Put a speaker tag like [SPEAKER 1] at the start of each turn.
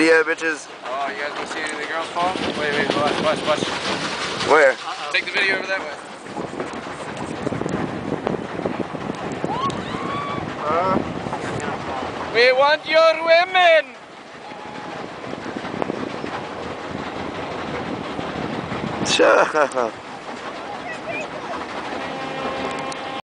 [SPEAKER 1] Video, bitches.
[SPEAKER 2] Oh, you guys want to see any of the girls fall? Wait, watch.
[SPEAKER 1] Where?
[SPEAKER 2] Take the video over that way. We want your women!
[SPEAKER 1] Shut up.